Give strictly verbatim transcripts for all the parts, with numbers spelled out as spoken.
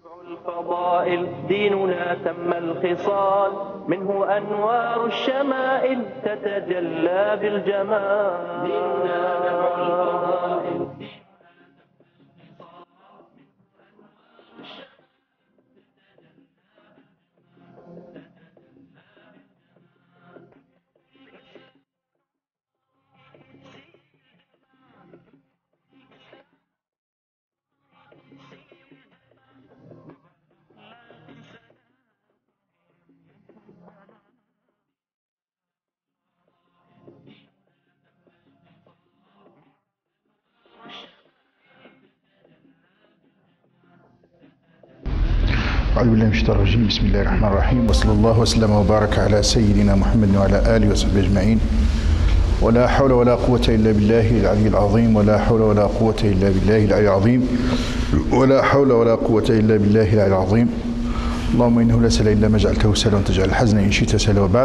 الفضائل ديننا تم الخصال منه أنوار الشمائل تتجلى بالجمال. ديننا نبع الفضائل. أعوذ بالله من الشيطان الرجيم. بسم الله الرحمن الرحيم، وصلى الله وسلم وبارك على سيدنا محمد وعلى آله وصحبه أجمعين. ولا حول ولا قوة إلا بالله العلي العظيم. ولا حول ولا قوة إلا بالله العلي العظيم. ولا حول ولا قوة إلا بالله العلي العظيم. اللهم إنه لا سهل إلا ما جعلته سهلا وتجعل الحزن إن شئت سهلا. وبعد،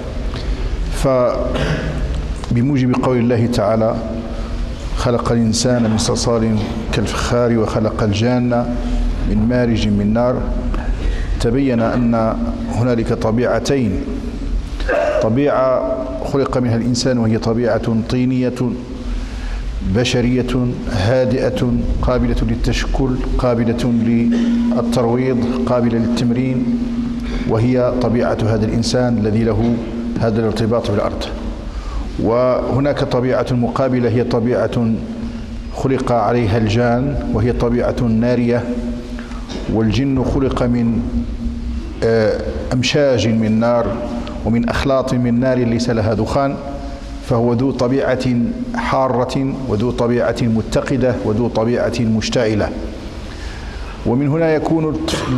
فبموجب قول الله تعالى: خلق الإنسان من صلصال كالفخار وخلق الجان من مارج من نار. تبين أن هنالك طبيعتين: طبيعة خلق منها الإنسان وهي طبيعة طينية بشرية هادئة قابلة للتشكل، قابلة للترويض، قابلة للتمرين، وهي طبيعة هذا الإنسان الذي له هذا الارتباط بالأرض. وهناك طبيعة مقابلة هي طبيعة خلق عليها الجان وهي طبيعة نارية، والجن خلق من أمشاج من نار ومن أخلاط من نار ليس لها دخان، فهو ذو طبيعة حارة وذو طبيعة متقدة وذو طبيعة مشتعلة. ومن هنا يكون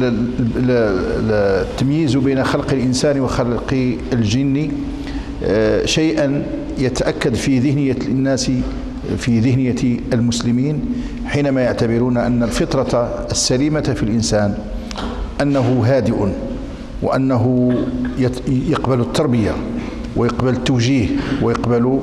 التمييز بين خلق الإنسان وخلق الجن شيئا يتأكد في ذهنية الناس، في ذهنية المسلمين، حينما يعتبرون أن الفطرة السليمة في الإنسان أنه هادئ، وأنه يقبل التربية ويقبل التوجيه ويقبل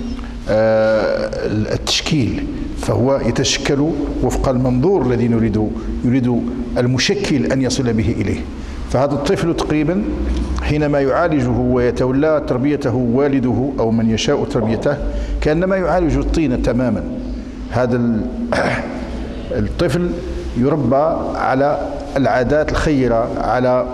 التشكيل، فهو يتشكل وفق المنظور الذي نريد يريد المشكل أن يصل به إليه. فهذا الطفل تقريبا حينما يعالجه ويتولى تربيته والده أو من يشاء تربيته كأنما يعالج الطين تماما. هذا الطفل يربى على العادات الخيرة، على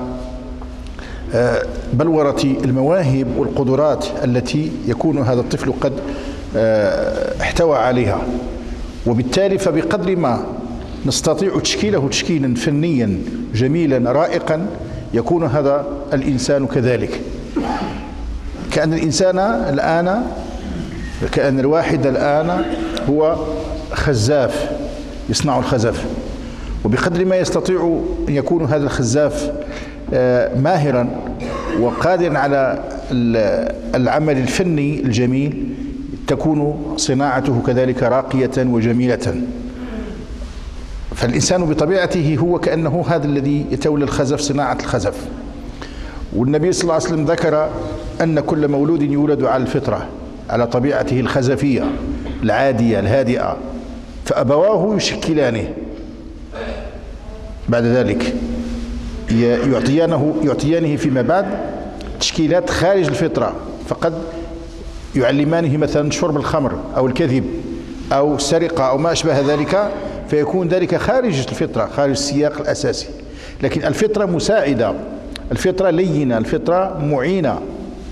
بلورة المواهب والقدرات التي يكون هذا الطفل قد احتوى عليها. وبالتالي فبقدر ما نستطيع تشكيله تشكيلا فنيا جميلا رائقا يكون هذا الإنسان كذلك. كأن الإنسان الآن، كأن الواحد الآن هو خزاف يصنع الخزف، وبقدر ما يستطيع أن يكون هذا الخزاف ماهرا وقادرا على العمل الفني الجميل تكون صناعته كذلك راقية وجميلة. فالإنسان بطبيعته هو كأنه هذا الذي يتولى الخزف، صناعة الخزف. والنبي صلى الله عليه وسلم ذكر أن كل مولود يولد على الفطرة، على طبيعته الخزفية العادية الهادئة، فأبواه يشكلانه، بعد ذلك يعطيانه يعطيانه فيما بعد تشكيلات خارج الفطرة، فقد يعلمانه مثلا شرب الخمر أو الكذب أو السرقة أو ما أشبه ذلك، فيكون ذلك خارج الفطرة، خارج السياق الأساسي. لكن الفطرة مساعدة، الفطرة لينة، الفطرة معينة.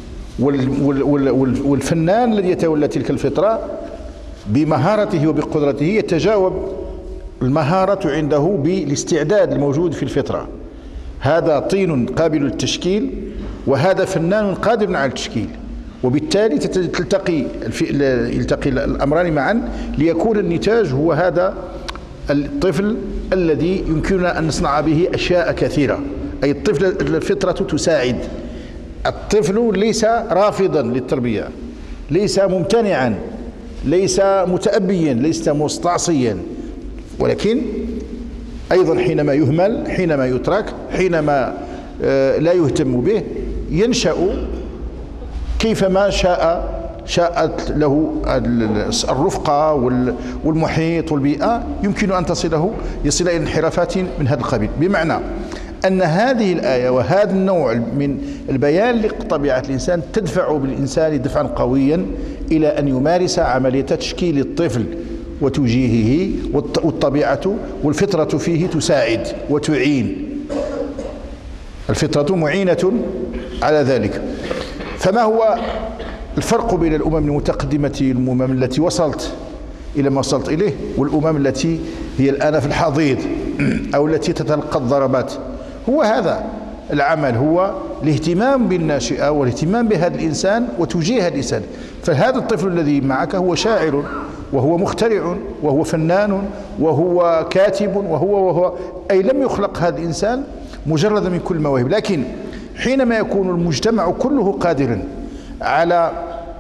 والفنان الذي يتولى تلك الفطرة بمهارته وبقدرته يتجاوب المهارة عنده بالاستعداد الموجود في الفطرة. هذا طين قابل للتشكيل وهذا فنان قادر على التشكيل، وبالتالي تلتقي يلتقي الأمران معا ليكون النتاج هو هذا الطفل الذي يمكننا أن نصنع به أشياء كثيرة. أي الطفل الفطرة تساعد. الطفل ليس رافضا للتربية، ليس ممتنعا، ليس متأبيا، ليس مستعصيا، ولكن أيضا حينما يهمل، حينما يترك، حينما لا يهتم به، ينشأ كيفما شاء شاءت له الرفقة والمحيط والبيئة يمكن أن تصله يصل إلى انحرافات من هذا القبيل. بمعنى أن هذه الآية وهذا النوع من البيان لطبيعة الإنسان تدفع بالإنسان دفعا قويا إلى أن يمارس عملية تشكيل الطفل وتوجيهه، والطبيعة والفطرة فيه تساعد وتعين، الفطرة معينة على ذلك. فما هو الفرق بين الأمم المتقدمة الأمم التي وصلت إلى ما وصلت إليه والأمم التي هي الآن في الحضيض أو التي تتلقى الضربات؟ هو هذا العمل، هو الاهتمام بالناشئة والاهتمام بهذا الإنسان وتوجيه هذا الإنسان. فهذا الطفل الذي معك هو شاعر وهو مخترع وهو فنان وهو كاتب وهو وهو أي لم يخلق هذا الإنسان مجرد من كل المواهب. لكن حينما يكون المجتمع كله قادرا على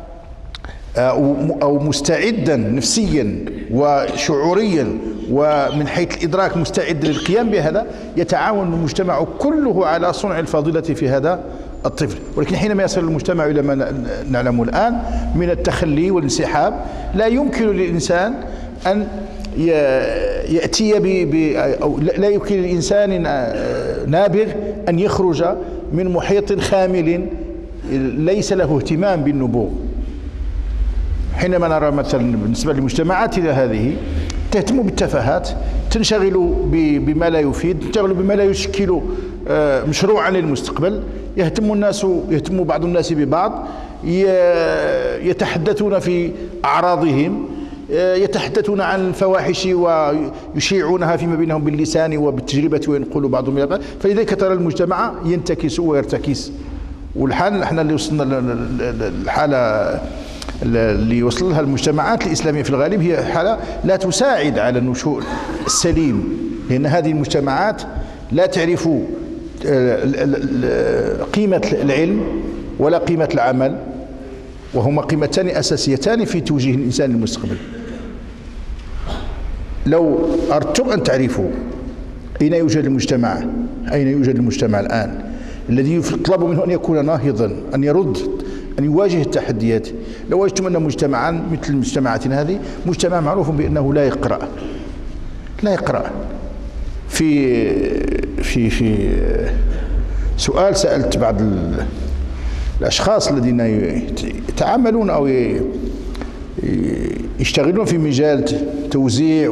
أو مستعدا نفسيا وشعوريا ومن حيث الإدراك مستعدا للقيام بهذا، يتعاون المجتمع كله على صنع الفضيلة في هذا الطفل. ولكن حينما يصل المجتمع إلى ما نعلمه الآن من التخلي والانسحاب، لا يمكن للإنسان أن يأتي ب أو لا يمكن للإنسان نابغ أن يخرج من محيط خامل ليس له اهتمام بالنبوغ. حينما نرى مثلا بالنسبة لمجتمعاتنا هذه تهتم بالتفاهات، تنشغل بما لا يفيد، تنشغل بما لا يشكل مشروعا للمستقبل، يهتم الناس يهتم بعض الناس ببعض، يتحدثون في أعراضهم، يتحدثون عن الفواحش ويشيعونها فيما بينهم باللسان وبالتجربة وينقل بعضهم إلى بعض. فلذلك ترى المجتمع ينتكس ويرتكس. والحال احنا اللي وصلنا الحالة اللي وصل لها المجتمعات الإسلامية في الغالب هي حالة لا تساعد على النشوء السليم، لأن هذه المجتمعات لا تعرف قيمة العلم ولا قيمة العمل، وهما قيمتان أساسيتان في توجيه الإنسان للمستقبل. لو أردتم أن تعرفوا أين يوجد المجتمع، أين يوجد المجتمع الآن الذي يطلب منه أن يكون ناهضا، أن يرد، أن يواجه التحديات، لو وجدتم أن مجتمعا مثل مجتمعاتنا هذه مجتمع معروف بأنه لا يقرأ لا يقرأ في في في سؤال سألت بعض الأشخاص الذين يتعاملون أو يشتغلون في مجال توزيع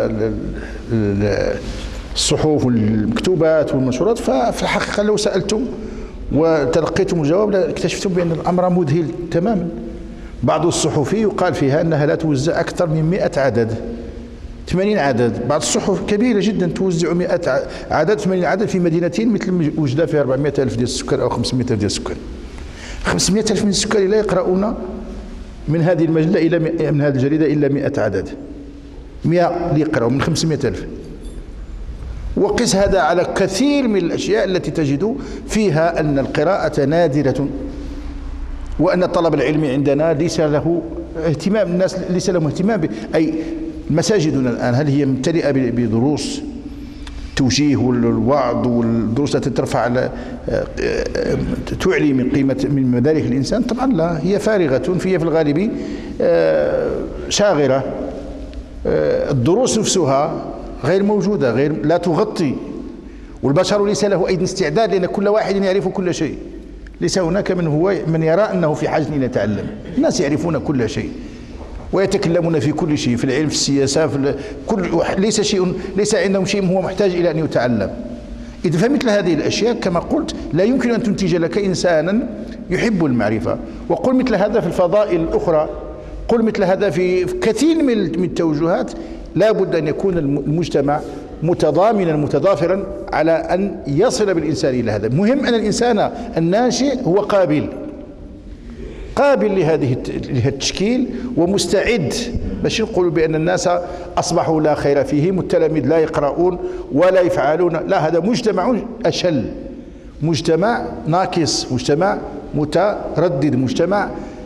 الصحف والمكتوبات والمنشورات، ففي الحقيقة لو سألتم وتلقيتم الجواب اكتشفتم بأن الأمر مذهل تماما. بعض الصحف يقال فيها أنها لا توزع أكثر من مئة عدد، ثمانين عدد. بعض الصحف كبيرة جدا توزع مئة عدد، ثمانين عدد في مدينتين مثل وجدة فيها أربعمئة ألف ديال السكان أو خمسمئة ألف ديال السكان. خمسمئة ألف من السكان لا يقرؤون من هذه المجلة إلى من هذه الجريدة إلا مئة عدد، مئة يقرأوا من خمسمئة ألف. وقس هذا على كثير من الأشياء التي تجد فيها أن القراءة نادرة، وأن الطلب العلمي عندنا ليس له اهتمام، الناس ليس لهم اهتمام. أي مساجدنا الآن هل هي ممتلئة بدروس توجيه والوعظ والدروس التي ترفع تعلي من قيمة من مدارك الإنسان؟ طبعا لا، هي فارغة، هي في الغالب شاغرة. الدروس نفسها غير موجودة، غير لا تغطي، والبشر ليس له أيضا استعداد، لأن كل واحد يعرف كل شيء. ليس هناك من هو من يرى أنه في حاجة إلى يتعلم. الناس يعرفون كل شيء ويتكلمون في كل شيء، في العلم، في السياسة، في كل، ليس شيء، ليس عندهم شيء هو محتاج إلى أن يتعلم. إذا فمثل هذه الأشياء كما قلت لا يمكن أن تنتج لك إنسانا يحب المعرفة. وقل مثل هذا في الفضائل الأخرى، قل مثل هذا في كثير من التوجهات. لا بد أن يكون المجتمع متضامنا متضافرا على أن يصل بالإنسان إلى هذا. مهم أن الإنسان الناشئ هو قابل قابل لهذه التشكيل ومستعد، باش نقولوا بأن الناس أصبحوا لا خير فيهم، التلاميذ لا يقرؤون ولا يفعلون. لا، هذا مجتمع أشل، مجتمع ناقص، مجتمع متردد، مجتمع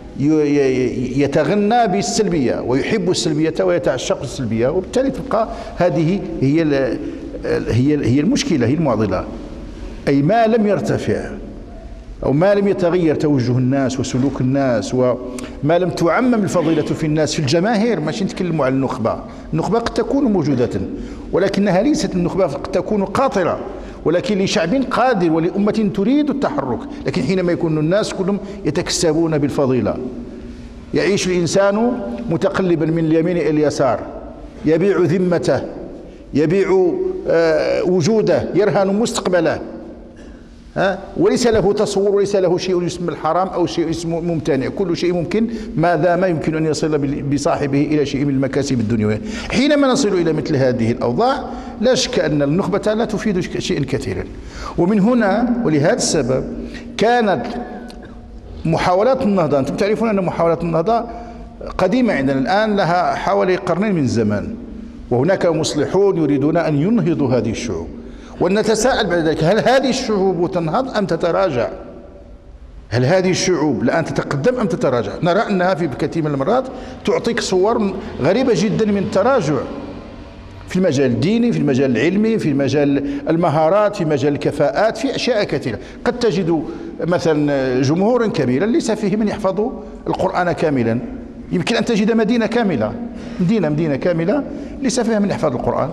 يتغنى بالسلبية ويحب السلبية ويتعشق السلبية. وبالتالي تبقى هذه هي هي هي المشكلة، هي المعضلة. أي ما لم يرتفع أو ما لم يتغير توجه الناس وسلوك الناس وما لم تعمم الفضيلة في الناس في الجماهير، ماشي نتكلموا على النخبة. النخبة قد تكون موجودة ولكنها ليست النخبة، قد تكون قاطرة، ولكن لشعب قادر ولأمة تريد التحرك. لكن حينما يكون الناس كلهم يتكسبون بالفضيلة، يعيش الإنسان متقلبا من اليمين إلى اليسار، يبيع ذمته، يبيع وجوده، يرهن مستقبله، ها، وليس له تصور وليس له شيء يسمى الحرام أو شيء اسمه ممتنع، كل شيء ممكن ما دام يمكن أن يصل بصاحبه إلى شيء من المكاسب الدنيوية. حينما نصل إلى مثل هذه الأوضاع لا شك أن النخبة لا تفيد شيئا كثيرا. ومن هنا ولهذا السبب كانت محاولات النهضة، أنتم تعرفون أن محاولات النهضة قديمة عندنا الآن، لها حوالي قرنين من الزمان، وهناك مصلحون يريدون أن ينهضوا هذه الشعوب. ونتساءل بعد ذلك، هل هذه الشعوب تنهض أم تتراجع؟ هل هذه الشعوب الآن تتقدم أم تتراجع؟ نرى أنها في كثير من المرات تعطيك صور غريبة جدا من التراجع في المجال الديني، في المجال العلمي، في مجال المهارات، في مجال الكفاءات، في أشياء كثيرة. قد تجد مثلا جمهورا كبيرا ليس فيه من يحفظ القرآن كاملا، يمكن أن تجد مدينة كاملة، مدينة مدينة كاملة ليس فيها من يحفظ القرآن.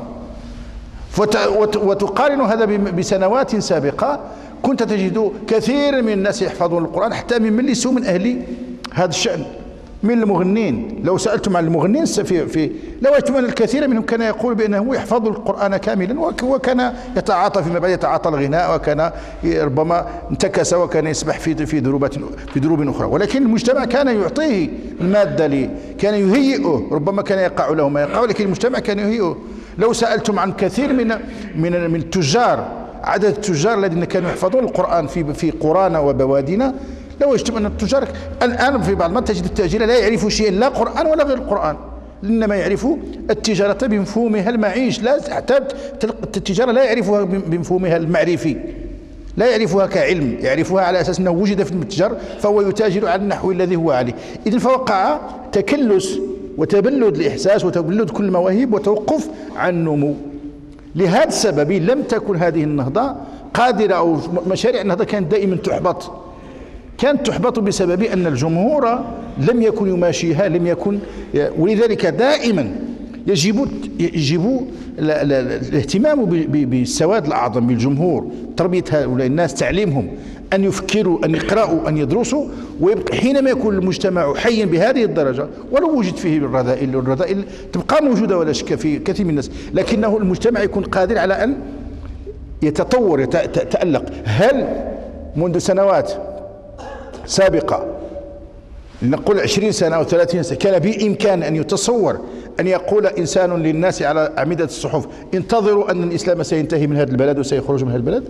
وتقارن هذا بسنوات سابقة، كنت تجد كثير من الناس يحفظون القرآن حتى ممن ليسوا من أهل هذا الشأن، من المغنين. لو سألتم عن المغنين في في لوجدتم أن الكثير منهم كان يقول بأنه يحفظ القرآن كاملا، وكان يتعاطى فيما بعد يتعاطى الغناء، وكان ربما انتكس وكان يسبح في في دروبات في دروب أخرى. ولكن المجتمع كان يعطيه المادة لي، كان يهيئه، ربما كان يقع له ما يقع، ولكن المجتمع كان يهيئه. لو سألتم عن كثير من من من التجار، عدد التجار الذين كانوا يحفظون القرآن في في قرانا وبوادينا، لوجدتم أن التجار الآن في بعض ما تجد التاجر لا يعرف شيئا، لا قرآن ولا غير القرآن، إنما يعرف التجارة بمفهومها المعيش، لا حتى التجارة لا يعرفها بمفهومها المعرفي، لا يعرفها كعلم، يعرفها على أساس أنه وجد في المتجر فهو يتاجر على النحو الذي هو عليه. إذن فوقع تكلس وتبلد الإحساس وتبلد كل المواهب وتوقف عن النمو. لهذا السبب لم تكن هذه النهضة قادرة، أو مشاريع النهضة كانت دائما تحبط، كانت تحبط بسبب أن الجمهور لم يكن يماشيها، لم يكن، ولذلك دائما يجب يجب الاهتمام بالسواد الأعظم، بالجمهور، تربية هؤلاء الناس، تعليمهم أن يفكروا، أن يقرأوا، أن يدرسوا. ويبقى حينما يكون المجتمع حيا بهذه الدرجة، ولو وجد فيه الرذائل، والرذائل تبقى موجودة ولا شك في كثير من الناس، لكنه المجتمع يكون قادر على أن يتطور، يتألق. هل منذ سنوات سابقة، نقول عشرين سنة أو ثلاثين سنة، كان بإمكان أن يتصور أن يقول إنسان للناس على أعمدة الصحف انتظروا أن الإسلام سينتهي من هذا البلد وسيخرج من هذا البلد؟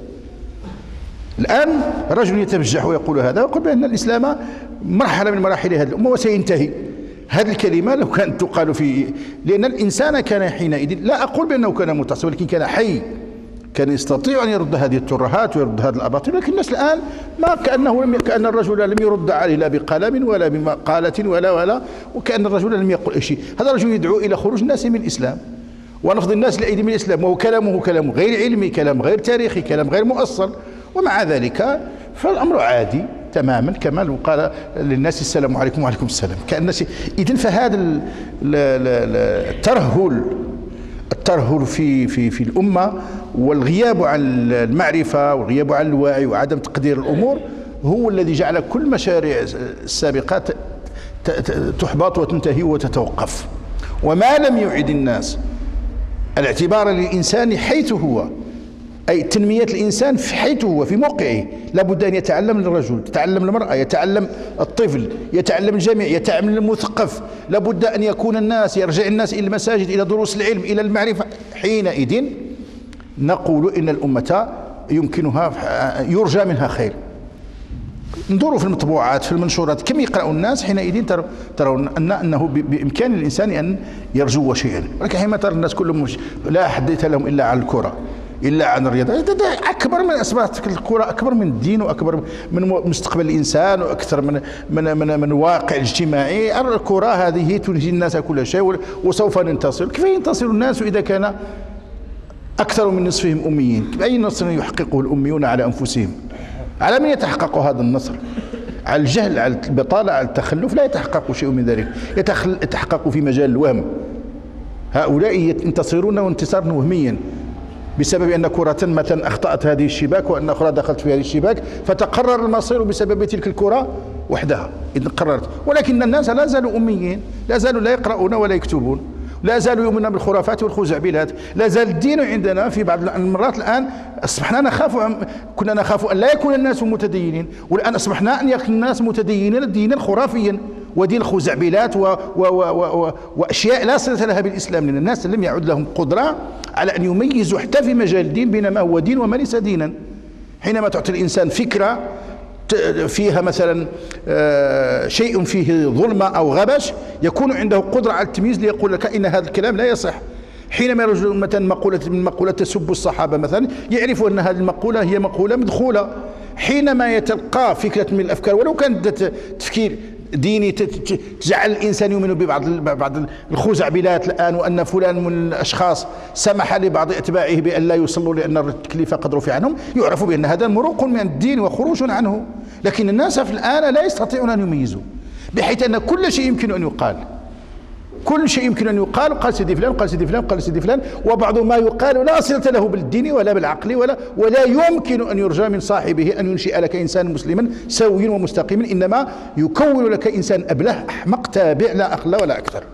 الآن رجل يتبجح ويقول هذا، ويقول بأن الإسلام مرحلة من مراحل هذه الأمة وسينتهي. هذه الكلمة لو كانت تقال في، لأن الإنسان كان حينئذ، لا أقول بأنه كان متصل، ولكن كان حي، كان يستطيع أن يرد هذه الترهات ويرد هذه الأباطيل. لكن الناس الآن ما كأنه لم كأن الرجل لم يرد عليه لا بقلم ولا بمقالة ولا ولا وكأن الرجل لم يقل شيء. هذا الرجل يدعو إلى خروج الناس من الإسلام ونفض الناس لأيدي من الإسلام، وهو كلامه كلام غير علمي، كلام غير تاريخي، كلام غير مؤصل. ومع ذلك فالأمر عادي تماما، كما لو قال للناس السلام عليكم وعليكم السلام، كالناس. إذن فهذا الترهل الترهل في في في الأمة، والغياب عن المعرفة والغياب عن الوعي وعدم تقدير الأمور، هو الذي جعل كل مشاريع السابقات تحبط وتنتهي وتتوقف. وما لم يعد الناس الاعتبار للإنسان حيث هو، أي تنمية الإنسان في حيث هو في موقعه، لابد أن يتعلم الرجل، يتعلم المرأة، يتعلم الطفل، يتعلم الجميع، يتعلم المثقف. لابد أن يكون الناس، يرجع الناس إلى المساجد، إلى دروس العلم، إلى المعرفة. حينئذ نقول إن الأمة يمكنها، يرجى منها خير. انظروا في المطبوعات، في المنشورات، كم يقرأ الناس، حينئذ ترون أن أنه بإمكان الإنسان أن يرجو شيئا. ولكن حينما ترى الناس كلهم لا حدث لهم إلا عن الكرة، إلا عن الرياضة، أكبر من أسباب الكرة، أكبر من الدين، وأكبر من مستقبل الإنسان، وأكثر من من من من الواقع الاجتماعي. الكرة هذه تنهي الناس كل شيء، وسوف ننتصر. كيف ينتصر الناس إذا كان أكثر من نصفهم أميين؟ بأي نصر يحققه الأميون على أنفسهم؟ على من يتحقق هذا النصر؟ على الجهل، على البطالة، على التخلف؟ لا يتحقق شيء من ذلك، يتحقق في مجال الوهم. هؤلاء ينتصرون انتصارا وهميا بسبب أن كرة مثلا أخطأت هذه الشباك وأن أخرى دخلت في هذه الشباك، فتقرر المصير بسبب تلك الكرة وحدها إذ قررت. ولكن الناس لا زالوا أميين، لا زالوا لا يقرؤون ولا يكتبون، لا زالوا يؤمنون بالخرافات والخزعبلات، لا زال الدين عندنا في بعض المرات الآن أصبحنا نخاف، كنا نخاف أن لا يكون الناس متدينين، والآن أصبحنا أن يكون الناس متدينين دينا خرافيا ودين الخزعبلات و و و و وأشياء لا صلة لها بالإسلام، لأن الناس لم يعد لهم قدرة على أن يميزوا حتى في مجال الدين بين ما هو دين وما ليس دينا. حينما تعطي الإنسان فكرة فيها مثلا شيء فيه ظلمة أو غبش، يكون عنده قدرة على التمييز ليقول لك إن هذا الكلام لا يصح. حينما يرجع مثلا مقولة من مقولة تسب الصحابة مثلا، يعرف أن هذه المقولة هي مقولة مدخولة. حينما يتلقى فكرة من الأفكار ولو كانت تفكير ديني تجعل الإنسان يؤمن ببعض بعض الخزعبلات الآن، وأن فلان من الأشخاص سمح لبعض أتباعه بأن لا يصلوا لأن التكليف قد رفع عنهم، يعرف بأن هذا مروق من الدين وخروج عنه. لكن الناس في الآن لا يستطيعون أن يميزوا، بحيث أن كل شيء يمكن أن يقال، كل شيء يمكن أن يقال، قال سيدي فلان، قال سيدي فلان، قال سيدي فلان، وبعض ما يقال لا صلة له بالدين ولا بالعقل ولا ولا يمكن أن يرجى من صاحبه أن ينشئ لك إنسان مسلما سويا ومستقيما، إنما يكون لك إنسان أبله أحمق تابع لا أقل ولا أكثر.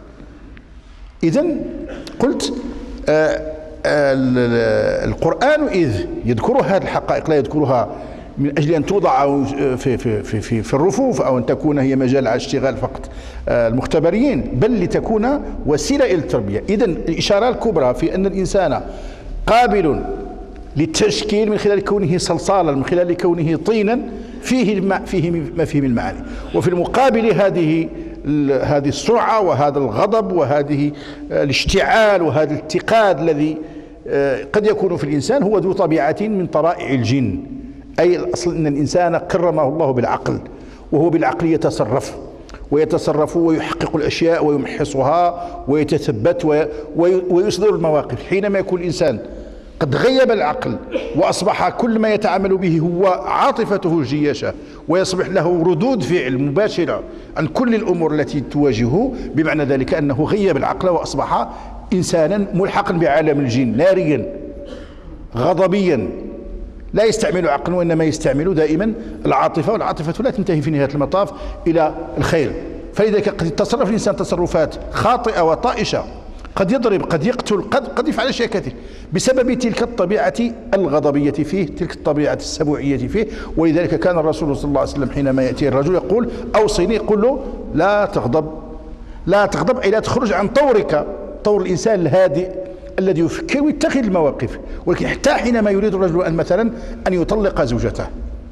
إذن قلت آآ آآ القرآن إذ يذكر هذه الحقائق لا يذكرها من أجل أن توضع في, في, في, في, في الرفوف أو أن تكون هي مجال على اشتغال فقط المختبرين، بل لتكون وسيلة إلى التربية. إذن الإشارة الكبرى في أن الإنسان قابل للتشكيل من خلال كونه صلصالا، من خلال كونه طينا فيه ما فيه ما فيه من المعاني. وفي المقابل هذه هذه السرعة وهذا الغضب وهذه الاشتعال وهذا الاتقاد الذي قد يكون في الإنسان هو ذو طبيعة من طبائع الجن. أي الأصل أن الإنسان كرمه الله بالعقل، وهو بالعقل يتصرف ويتصرف ويحقق الأشياء ويمحصها ويتثبت ويصدر المواقف. حينما يكون الإنسان قد غيب العقل وأصبح كل ما يتعامل به هو عاطفته الجياشة، ويصبح له ردود فعل مباشرة عن كل الأمور التي تواجهه، بمعنى ذلك أنه غيب العقل وأصبح إنسانا ملحقا بعالم الجن، ناريا غضبيا لا يستعمل عقله وإنما يستعمل دائما العاطفة، والعاطفة لا تنتهي في نهاية المطاف إلى الخير. فلذلك قد يتصرف الإنسان تصرفات خاطئة وطائشة، قد يضرب، قد يقتل، قد قد يفعل أشياء كثير بسبب تلك الطبيعة الغضبية فيه، تلك الطبيعة السبوعية فيه. ولذلك كان الرسول صلى الله عليه وسلم حينما يأتي الرجل يقول أوصيني، يقول له لا تغضب، لا تغضب أي لا تخرج عن طورك، طور الإنسان الهادئ الذي يفكر ويتخذ المواقف. ولكن حتى حينما يريد الرجل أن مثلا أن يطلق زوجته،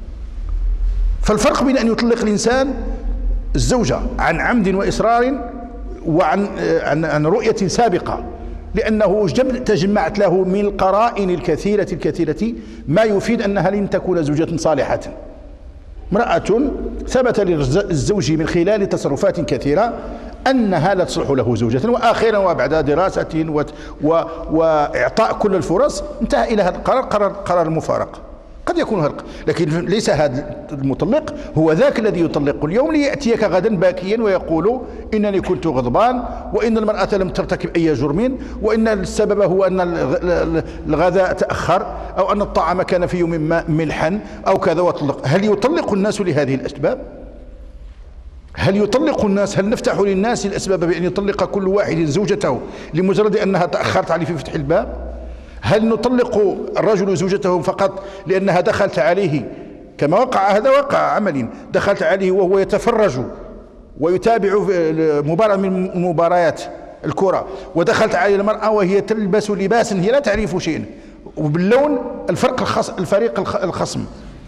فالفرق بين أن يطلق الإنسان الزوجة عن عمد وإصرار وعن عن عن رؤية سابقة، لأنه تجمعت له من القرائن الكثيرة الكثيرة ما يفيد أنها لن تكون زوجة صالحة. امرأة ثبت للزوج من خلال تصرفات كثيرة أنها لا تصلح له زوجة، وآخرا وبعد دراسة و... و... وإعطاء كل الفرص انتهى إلى هذا القرار، قرار قرار المفارقة. قد يكون هرق، لكن ليس هذا المطلق هو ذاك الذي يطلق اليوم ليأتيك غدا باكيا ويقول إنني كنت غضبان، وإن المرأة لم ترتكب أي جرم، وإن السبب هو أن الغذاء تأخر، أو أن الطعام كان في يوم ما ملحا أو كذا وطلق. هل يطلق الناس لهذه الأسباب؟ هل يطلق الناس؟ هل نفتح للناس الأسباب بأن يطلق كل واحد زوجته لمجرد أنها تأخرت عليه في فتح الباب؟ هل نطلق الرجل زوجته فقط لأنها دخلت عليه كما وقع، هذا وقع عملي، دخلت عليه وهو يتفرج ويتابع مباراة من مباريات الكرة، ودخلت عليه المرأة وهي تلبس لباسا هي لا تعرف شيئا، وباللون الفرق الخص الفريق الخصم،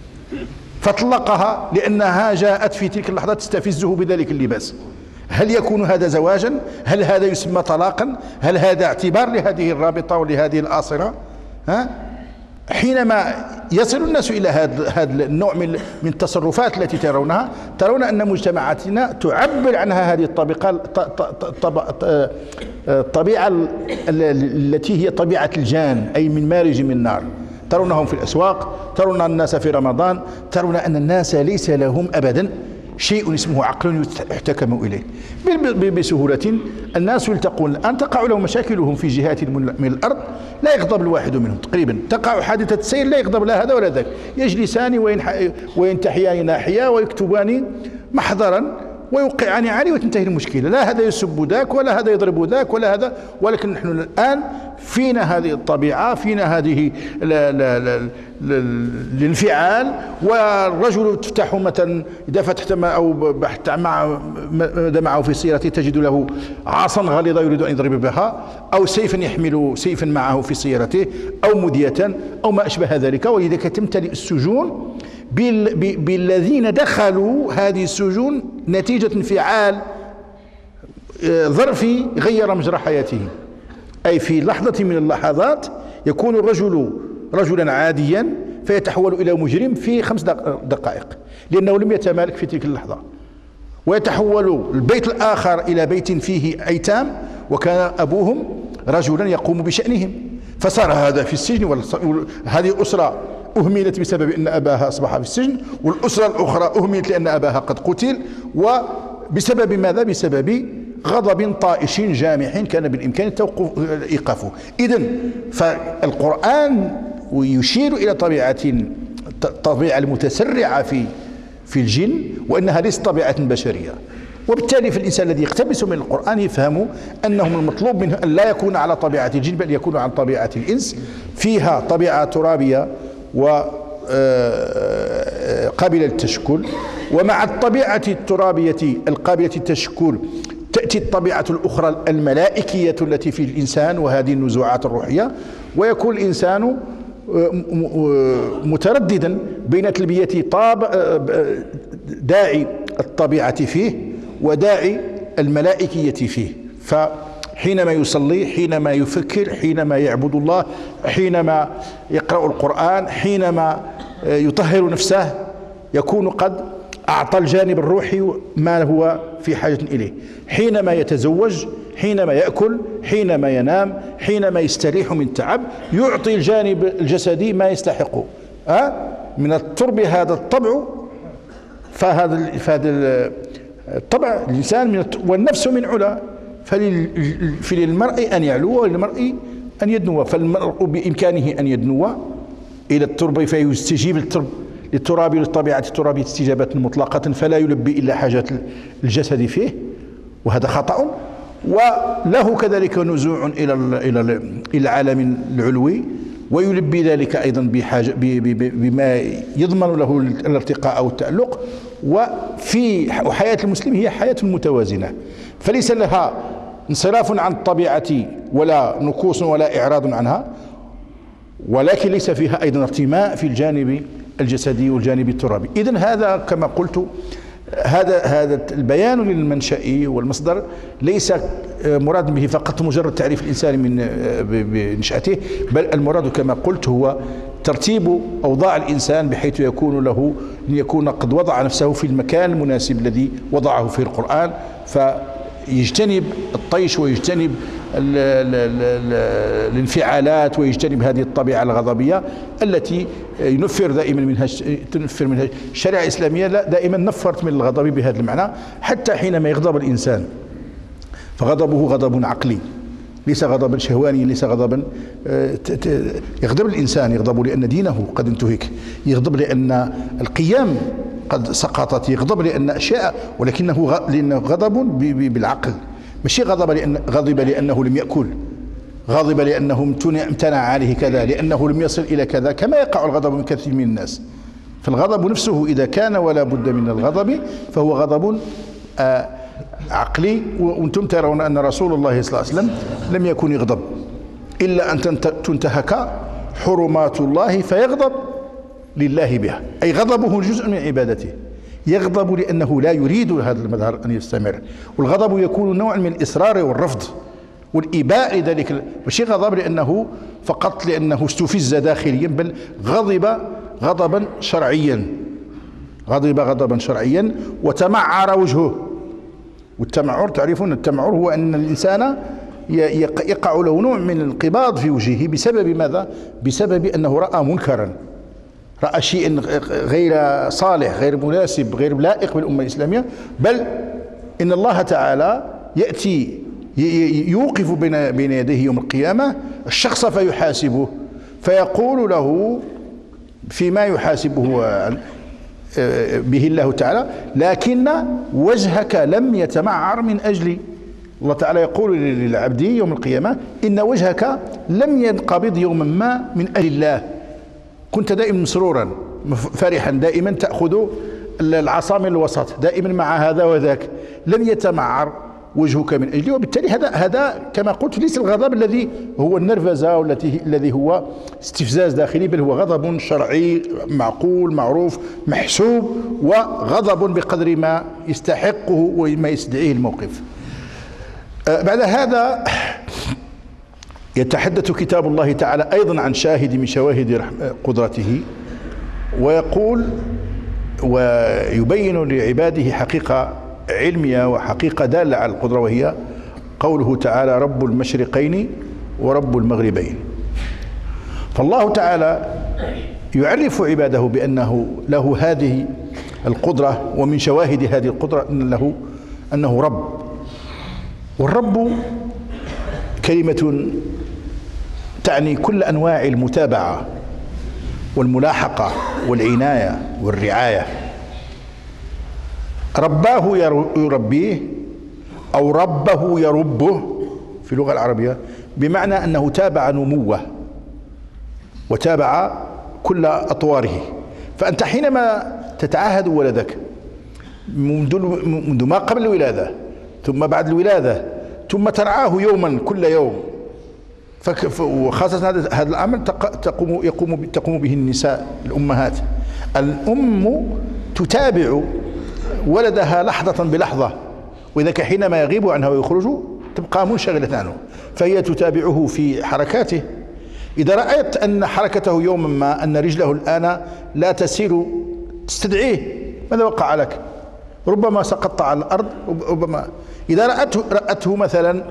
فطلقها لأنها جاءت في تلك اللحظة تستفزه بذلك اللباس. هل يكون هذا زواجا؟ هل هذا يسمى طلاقا؟ هل هذا اعتبار لهذه الرابطة ولهذه الآصرة؟ ها؟ حينما يصل الناس إلى هذا هذا النوع من من التصرفات التي ترونها، ترون أن مجتمعاتنا تعبر عنها هذه الطبيعة الطبيعة التي هي طبيعة الجان، أي من مارج من نار. ترونهم في الأسواق، ترون الناس في رمضان ترون أن الناس ليس لهم أبدا شيء اسمه عقل يحتكم إليه بسهولة. الناس يلتقون الآن تقع لهم مشاكلهم في جهات من الأرض لا يغضب الواحد منهم تقريبا، تقع حادثة سير لا يغضب لا هذا ولا ذاك، يجلسان وينتحيان ناحية ويكتبان محضرا ويوقعان عليه وتنتهي المشكلة. لا هذا يسب ذاك ولا هذا يضرب ذاك ولا هذا، ولكن نحن الآن فينا هذه الطبيعة، فينا هذه الانفعال. والرجل تفتح مثلا إذا فتحت ما أو بحثت مع ماذا معه في سيرته تجد له عصا غليظة يريد أن يضرب بها، أو سيفا يحمل سيفا معه في سيرته، أو مدية أو ما أشبه ذلك. ولذلك تمتلئ السجون بالذين دخلوا هذه السجون نتيجة انفعال ظرفي غير مجرى حياتهم. أي في لحظة من اللحظات يكون الرجل رجلا عاديا فيتحول إلى مجرم في خمس دقائق لأنه لم يتمالك في تلك اللحظة، ويتحول البيت الآخر إلى بيت فيه أيتام وكان أبوهم رجلا يقوم بشأنهم، فصار هذا في السجن، وهذه الأسرة أهملت بسبب أن أباها أصبح في السجن، والأسرة الأخرى أهملت لأن أباها قد قتل. وبسبب ماذا؟ بسبب غضب طائش جامح كان بالإمكان إيقافه. إذن فالقرآن يشير إلى طبيعة الطبيعة المتسرعة في في الجن، وأنها ليست طبيعة بشرية. وبالتالي فالإنسان الذي يقتبس من القرآن يفهم أنه المطلوب منه أن لا يكون على طبيعة الجن بل يكون على طبيعة الإنس، فيها طبيعة ترابية وقابلة للتشكل. ومع الطبيعة الترابية القابلة للتشكل تأتي الطبيعة الأخرى الملائكية التي في الإنسان وهذه النزوعات الروحية، ويكون الإنسان مترددا بين تلبية طاب داعي الطبيعة فيه وداعي الملائكية فيه. فحينما يصلي، حينما يفكر، حينما يعبد الله، حينما يقرأ القرآن، حينما يطهر نفسه، يكون قد أعطى الجانب الروحي ما هو في حاجة إليه. حينما يتزوج، حينما يأكل، حينما ينام، حينما يستريح من تعب، يعطي الجانب الجسدي ما يستحقه. أه؟ من الترب هذا الطبع، فهذا فهذا الطبع الإنسان من والنفس من علا، فللمرء أن يعلو وللمرء أن يدنو، فالمرء بإمكانه أن يدنو إلى الترب فيستجيب الترب للتراب للطبيعة الترابية استجابة مطلقة، فلا يلبي إلا حاجات الجسد فيه، وهذا خطأ. وله كذلك نزوع إلى إلى العالم العلوي، ويلبي ذلك أيضا بحاجة بما يضمن له الارتقاء أو التألق. وفي حياة المسلم هي حياة متوازنة، فليس لها انصراف عن الطبيعة ولا نكوص ولا إعراض عنها، ولكن ليس فيها أيضا ارتماء في الجانب الجسدي والجانب الترابي. إذن هذا كما قلت، هذا هذا البيان للمنشأ والمصدر ليس مراد به فقط مجرد تعريف الإنسان من بنشأته، بل المراد كما قلت هو ترتيب أوضاع الإنسان بحيث يكون له أن يكون قد وضع نفسه في المكان المناسب الذي وضعه فيه القرآن، فيجتنب الطيش ويجتنب ال ال ال الانفعالات ويجتنب هذه الطبيعة الغضبية التي ينفر دائما منها تنفر منها الشريعة الإسلامية. لا، دائما نفرت من الغضب بهذا المعنى، حتى حينما يغضب الإنسان فغضبه غضب عقلي ليس غضبا شهوانيا، ليس غضبا يغضب الإنسان، يغضب لأن دينه قد انتهك، يغضب لأن القيام قد سقطت، يغضب لأن أشياء، ولكنه لأنه غضب بالعقل، ماشي غضب لأن غضب لأنه لم يأكل، غضب لأنه امتنع عليه كذا، لأنه لم يصل إلى كذا، كما يقع الغضب من كثير من الناس. فالغضب نفسه إذا كان ولا بد من الغضب فهو غضب آه عقلي. وأنتم ترون أن رسول الله صلى الله عليه وسلم لم يكن يغضب إلا أن تنتهك حرمات الله فيغضب لله بها، أي غضبه جزء من عبادته، يغضب لأنه لا يريد هذا المظهر أن يستمر. والغضب يكون نوع من الإصرار والرفض والإباء لذلك، ماشي غضب لأنه فقط لأنه استفز داخليا، بل غضب غضبا شرعيا، غضب غضبا شرعيا وتمعر وجهه. والتمعر تعرفون التمعر هو أن الإنسان يقع له نوع من الانقباض في وجهه بسبب ماذا؟ بسبب أنه رأى منكرا، رأى شيئا غير صالح غير مناسب غير لائق بالأمة الإسلامية، بل إن الله تعالى يأتي يوقف بين بين يديه يوم القيامة الشخص فيحاسبه، فيقول له فيما يحاسبه به الله تعالى: لكن وجهك لم يتمعر من أجلي. الله تعالى يقول للعبد يوم القيامة: إن وجهك لم ينقبض يوما ما من أجل الله، كنت دائما مسرورا فرحا، دائما تأخذ العصا من الوسط، دائما مع هذا وذاك، لم يتمعر وجهك من أجلي. وبالتالي هذا هذا كما قلت ليس الغضب الذي هو النرفزة والتي الذي هو استفزاز داخلي، بل هو غضب شرعي معقول معروف محسوب، وغضب بقدر ما يستحقه وما يستدعيه الموقف. بعد هذا يتحدث كتاب الله تعالى أيضا عن شاهد من شواهد قدرته، ويقول ويبين لعباده حقيقة علمية وحقيقة دالة على القدرة، وهي قوله تعالى: رب المشرقين ورب المغربين. فالله تعالى يعرف عباده بأنه له هذه القدرة، ومن شواهد هذه القدرة أن له أنه رب. والرب كلمة تعني كل أنواع المتابعة والملاحقة والعناية والرعاية. رباه يربيه أو ربه يربه في اللغة العربية، بمعنى أنه تابع نموه وتابع كل أطواره. فأنت حينما تتعاهد ولدك منذ ما قبل الولادة ثم بعد الولادة ثم ترعاه يوما كل يوم، وخاصة هذا الأمر تقوم يقوم تقوم به النساء الأمهات. الأم تتابع ولدها لحظة بلحظة، وإذا حينما يغيب عنها ويخرج تبقى منشغلة عنه، فهي تتابعه في حركاته. إذا رأيت أن حركته يوما ما أن رجله الآن لا تسير تستدعيه: ماذا وقع لك؟ ربما سقطت على الأرض، ربما إذا رأته, رأته مثلا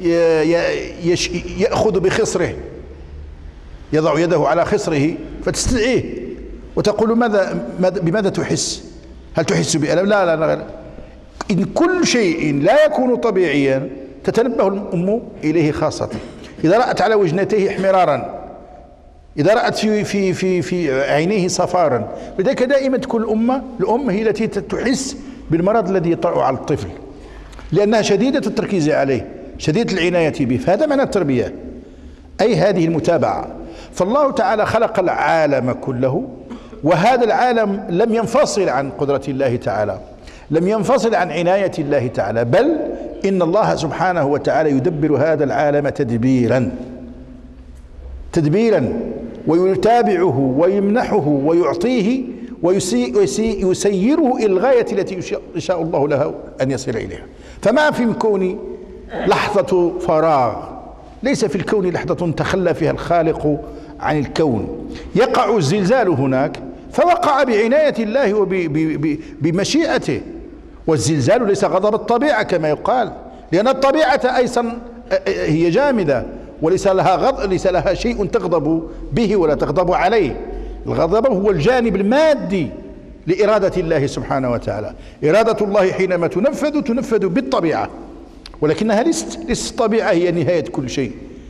يأخذ بخصره، يضع يده على خصره فتستدعيه وتقول: ماذا بماذا تحس؟ هل تحس بألم؟ لا لا لا. إن كل شيء لا يكون طبيعيا تتنبه الأم إليه خاصة. إذا رأت على وجنتيه احمرارا، إذا رأت في في في في عينيه صفارا، لذلك دائما تكون الأمة الأم هي التي تحس بالمرض الذي يطرأ على الطفل، لأنها شديدة التركيز عليه، شديدة العناية به. فهذا معنى التربية، أي هذه المتابعة. فالله تعالى خلق العالم كله، وهذا العالم لم ينفصل عن قدرة الله تعالى، لم ينفصل عن عناية الله تعالى، بل إن الله سبحانه وتعالى يدبر هذا العالم تدبيرا تدبيرا ويتابعه ويمنحه ويعطيه ويسيره إلى الغاية التي يشاء الله له أن يصل إليها. فما في الكون لحظة فراغ، ليس في الكون لحظة تخلى فيها الخالق عن الكون. يقع الزلزال هناك فوقع بعناية الله وبمشيئته، والزلزال ليس غضب الطبيعة كما يقال، لأن الطبيعة أيضا هي جامدة وليس لها غضب، ليس لها شيء تغضب به ولا تغضب عليه. الغضب هو الجانب المادي لإرادة الله سبحانه وتعالى. إرادة الله حينما تنفذ تنفذ بالطبيعة، ولكنها ليست الطبيعة هي نهاية كل شيء.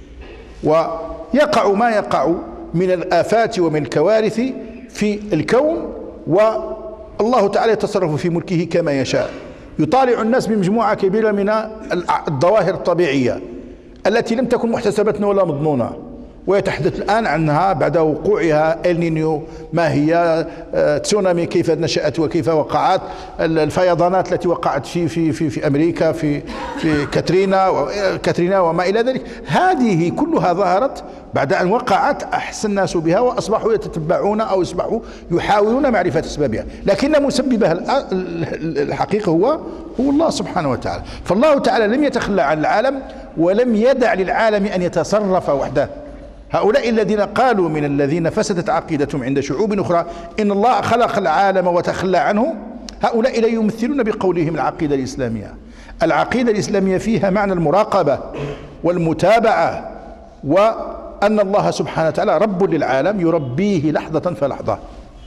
ويقع ما يقع من الآفات ومن الكوارث في الكون، والله تعالى يتصرف في ملكه كما يشاء. يطالع الناس بمجموعة كبيرة من الظواهر الطبيعية التي لم تكن محتسبة ولا مضمونة، ويتحدث الآن عنها بعد وقوعها. النينيو ما هي؟ تسونامي كيف نشأت وكيف وقعت؟ الفيضانات التي وقعت في في في في أمريكا في في كاترينا كاترينا وما إلى ذلك، هذه كلها ظهرت بعد أن وقعت، أحس الناس بها وأصبحوا يتتبعون أو أصبحوا يحاولون معرفة أسبابها، لكن مسببها الحقيقة هو هو الله سبحانه وتعالى. فالله تعالى لم يتخلى عن العالم ولم يدع للعالم أن يتصرف وحده. هؤلاء الذين قالوا من الذين فسدت عقيدتهم عند شعوب أخرى إن الله خلق العالم وتخلى عنه، هؤلاء لا يمثلون بقولهم العقيدة الإسلامية. العقيدة الإسلامية فيها معنى المراقبة والمتابعة، وأن الله سبحانه وتعالى رب للعالم يربيه لحظة فلحظة.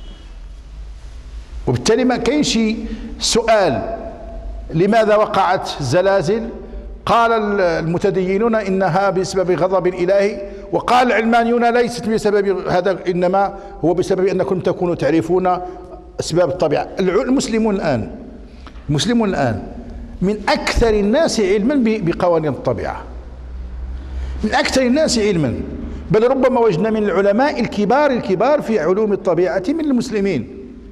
وبالتالي ما كاينش سؤال لماذا وقعت الزلازل. قال المتدينون إنها بسبب غضب إلهي، وقال العلمانيون ليست بسبب هذا، إنما هو بسبب أنكم تكونوا تعرفون أسباب الطبيعة. المسلمون الآن المسلمون الآن من أكثر الناس علما بقوانين الطبيعة، من أكثر الناس علما، بل ربما وجدنا من العلماء الكبار الكبار في علوم الطبيعة من المسلمين،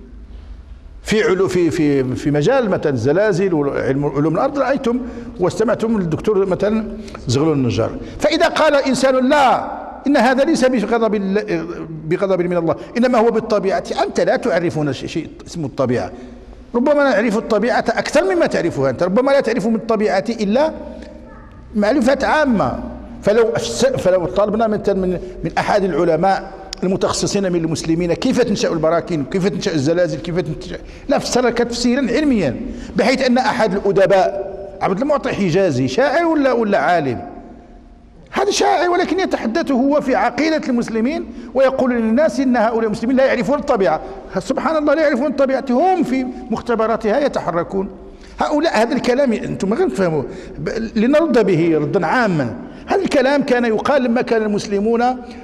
في علو في في في مجال مثلا الزلازل وعلوم الارض. رايتم واستمعتم للدكتور مثلا زغلول النجار. فاذا قال انسان لا، ان هذا ليس بغضب بغضب من الله، انما هو بالطبيعه، انت لا تعرفون شيء اسمه الطبيعه. ربما نعرف الطبيعه اكثر مما تعرفها انت، ربما لا تعرف من الطبيعه الا معلومات عامه. فلو فلو طالبنا من من احد العلماء المتخصصين من المسلمين كيف تنشأ البراكين، كيف تنشأ الزلازل، كيف تنشأ، لا فسر تفسيرا علميا، بحيث ان احد الادباء عبد المعطي حجازي شاعر ولا ولا عالم، هذا شاعر ولكن يتحدث هو في عقيدة المسلمين ويقول للناس ان هؤلاء المسلمين لا يعرفون الطبيعة. سبحان الله، لا يعرفون الطبيعة، هم في مختبراتها يتحركون. هؤلاء هذا الكلام انتم ما تفهموه، لنرد به ردا عاما. هذا الكلام كان يقال لما كان المسلمون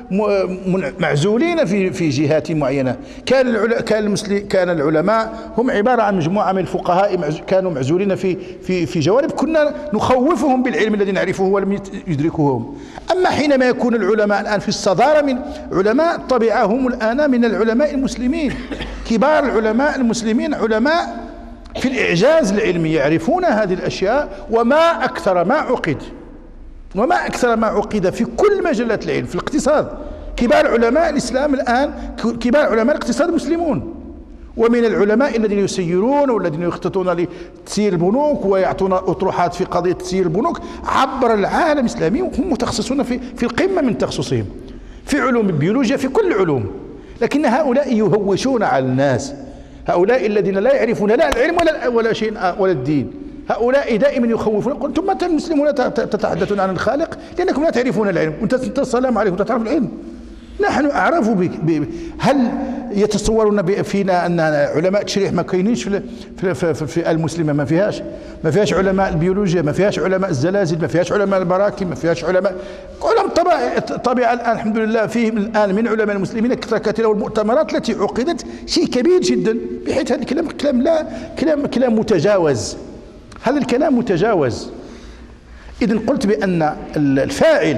معزولين في في جهات معينه. كان كان المسلم كان العلماء هم عباره عن مجموعه من الفقهاء كانوا معزولين في في في جوانب، كنا نخوفهم بالعلم الذي نعرفه ولم يدركوهم. اما حينما يكون العلماء الان في الصداره من علماء الطبيعه، هم الان من العلماء المسلمين، كبار العلماء المسلمين، علماء في الاعجاز العلمي، يعرفون هذه الاشياء. وما اكثر ما عقد وما أكثر ما عقد في كل مجالات العلم، في الاقتصاد. كبار علماء الإسلام الآن، كبار علماء الاقتصاد مسلمون، ومن العلماء الذين يسيرون والذين يخططون لتسيير البنوك ويعطون أطروحات في قضية تسيير البنوك عبر العالم الإسلامي، وهم متخصصون في في القمة من تخصصهم في علوم البيولوجيا، في كل العلوم. لكن هؤلاء يهوشون على الناس، هؤلاء الذين لا يعرفون لا العلم ولا ولا شيء ولا الدين، هؤلاء دائما يخوفون. قلتم متى المسلمون تتحدثون عن الخالق؟ لأنكم لا تعرفون العلم. وانت السلام عليكم تعرف العلم. نحن أعرف ب... ب... هل يتصورون فينا أن علماء التشريح ما كاينينش في في, في, في, في المسلمة؟ ما فيهاش ما فيهاش علماء البيولوجيا، ما فيهاش علماء الزلازل، ما فيهاش علماء البراكين، ما فيهاش علماء علماء الطبيعة. الطبيعة الآن الحمد لله فيهم الآن من علماء المسلمين كثرة كثيرة، والمؤتمرات التي عقدت شيء كبير جدا، بحيث هذا الكلام كلام لا كلام كلام متجاوز. هذا الكلام متجاوز. إذن قلت بأن الفاعل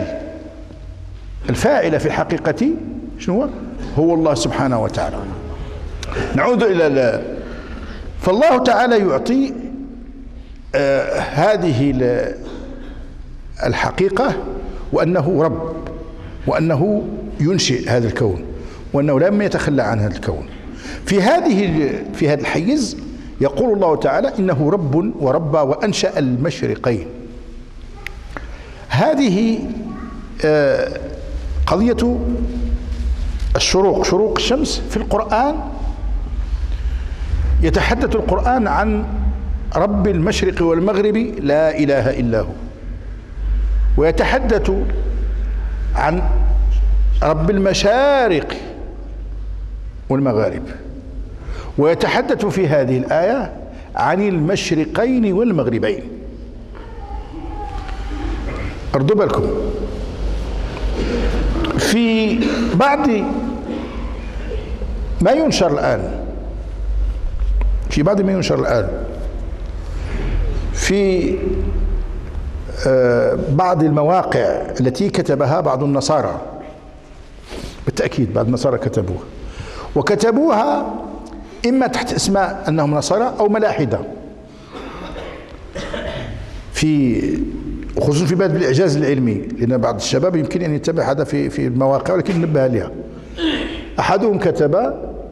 الفاعل في الحقيقة شنو هو؟ هو الله سبحانه وتعالى. نعود إلى فالله تعالى يعطي آه هذه الحقيقة، وأنه رب، وأنه ينشئ هذا الكون، وأنه لم يتخلى عن هذا الكون. في هذه في هذا الحيز يقول الله تعالى إنه رب وربى وأنشأ المشرقين. هذه آه قضية الشروق، شروق الشمس في القرآن. يتحدث القرآن عن رب المشرق والمغرب لا إله إلا هو، ويتحدث عن رب المشارق والمغارب، ويتحدث في هذه الآية عن المشرقين والمغربين. أردوا بالكم، في بعض ما ينشر الآن في بعض ما ينشر الآن في بعض المواقع التي كتبها بعض النصارى، بالتأكيد بعض النصارى كتبوها، وكتبوها إما تحت اسماء أنهم نصارى أو ملاحدة، في خصوصا في باب الإعجاز العلمي، لأن بعض الشباب يمكن أن يتبع هذا في في المواقع ولكن نبه لها. أحدهم كتب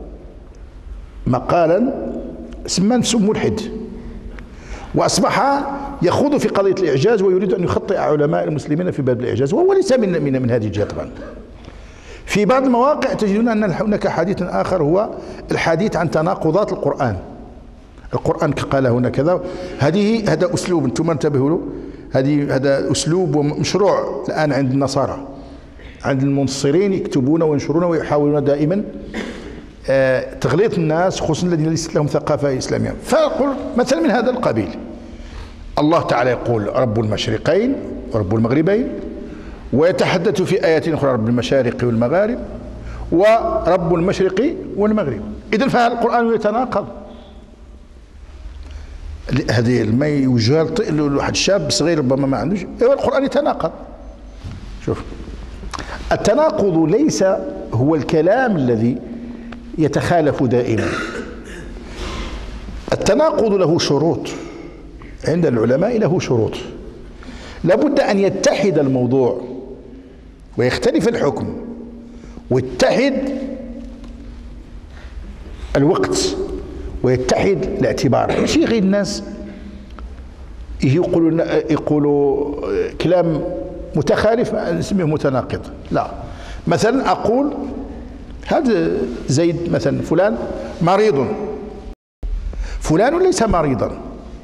مقالا سماه نفسه ملحد، وأصبح يخوض في قضية الإعجاز ويريد أن يخطئ علماء المسلمين في باب الإعجاز، وهو ليس من من من هذه الجهة طبعا. في بعض المواقع تجدون أن هناك حديث آخر هو الحديث عن تناقضات القرآن. القرآن قال هنا كذا، هذه هذا أسلوب أنتم انتبهوا له، هذه هذا أسلوب مشروع الآن عند النصارى، عند المنصرين يكتبون وينشرون ويحاولون دائما آه تغليط الناس خصوصا الذين ليست لهم ثقافة إسلامية. فأقول مثلا من هذا القبيل، الله تعالى يقول رب المشرقين ورب المغربين، ويتحدث في آيات أخرى رب المشارق والمغارب ورب المشرق والمغرب. إذن فهذا القرآن يتناقض. هذه ما يوجهها لواحد الشاب صغير ربما ما عندوش، ايوا القرآن يتناقض. شوف، التناقض ليس هو الكلام الذي يتخالف دائما. التناقض له شروط، عند العلماء له شروط. لابد أن يتحد الموضوع ويختلف الحكم ويتحد الوقت ويتحد الاعتبار. ماشي غير الناس يقولوا يقولوا كلام متخالف نسميه متناقض. لا، مثلا أقول هذا زيد مثلا فلان مريض، فلان ليس مريضا،